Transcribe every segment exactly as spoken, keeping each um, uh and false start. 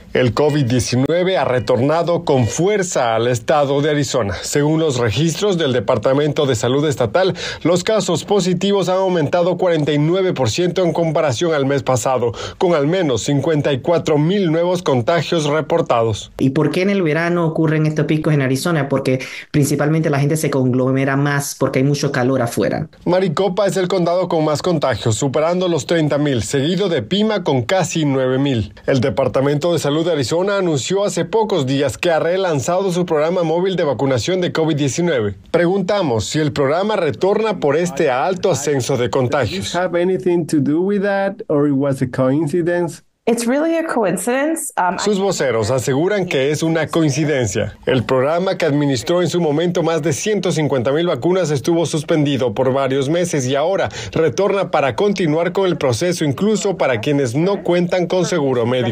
El COVID diecinueve ha retornado con fuerza al estado de Arizona. Según los registros del Departamento de Salud Estatal, los casos positivos han aumentado cuarenta y nueve por ciento en comparación al mes pasado, con al menos cincuenta y cuatro mil nuevos contagios reportados. ¿Y por qué en el verano ocurren estos picos en Arizona? Porque principalmente la gente se conglomera más porque hay mucho calor afuera. Maricopa es el condado con más contagios, superando los treinta mil, seguido de Pima con casi nueve mil. El Departamento de Salud de Arizona anunció hace pocos días que ha relanzado su programa móvil de vacunación de COVID diecinueve. Preguntamos si el programa retorna por este alto ascenso de contagios. It's really a coincidence. Um, Sus voceros aseguran que es una coincidencia. El programa, que administró en su momento más de ciento cincuenta mil vacunas, estuvo suspendido por varios meses y ahora retorna para continuar con el proceso, incluso para quienes no cuentan con seguro médico.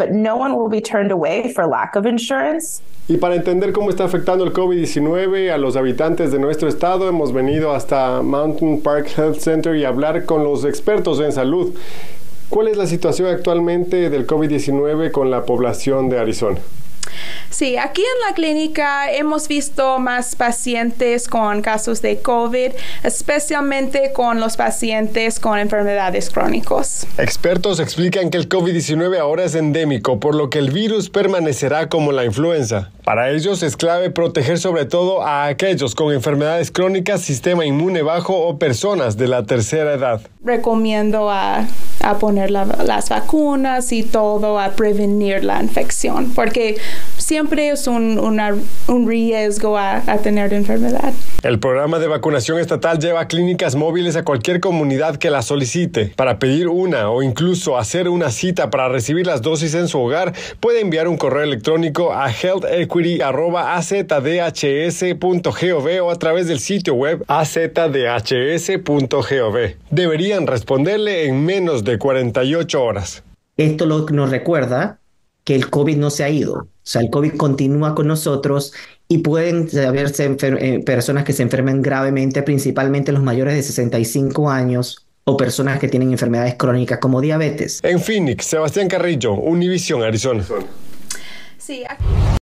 Y para entender cómo está afectando el COVID diecinueve a los habitantes de nuestro estado, hemos venido hasta Mountain Park Health Center y hablar con los expertos en salud. ¿Cuál es la situación actualmente del COVID diecinueve con la población de Arizona? Sí, aquí en la clínica hemos visto más pacientes con casos de COVID, especialmente con los pacientes con enfermedades crónicas. Expertos explican que el COVID diecinueve ahora es endémico, por lo que el virus permanecerá como la influenza. Para ellos es clave proteger sobre todo a aquellos con enfermedades crónicas, sistema inmune bajo o personas de la tercera edad. Recomiendo a, a poner la, las vacunas y todo, a prevenir la infección, porque siempre es un, una, un riesgo a, a tener enfermedad. El programa de vacunación estatal lleva clínicas móviles a cualquier comunidad que la solicite. Para pedir una o incluso hacer una cita para recibir las dosis en su hogar, puede enviar un correo electrónico a health equity arroba a z d h s punto gov o a través del sitio web a z d h s punto gov. Deberían responderle en menos de cuarenta y ocho horas. Esto lo, nos recuerda que el COVID no se ha ido. O sea, el COVID continúa con nosotros y pueden haberse enfer- eh, personas que se enfermen gravemente, principalmente los mayores de sesenta y cinco años o personas que tienen enfermedades crónicas como diabetes. En Phoenix, Sebastián Carrillo, Univisión, Arizona. Sí, aquí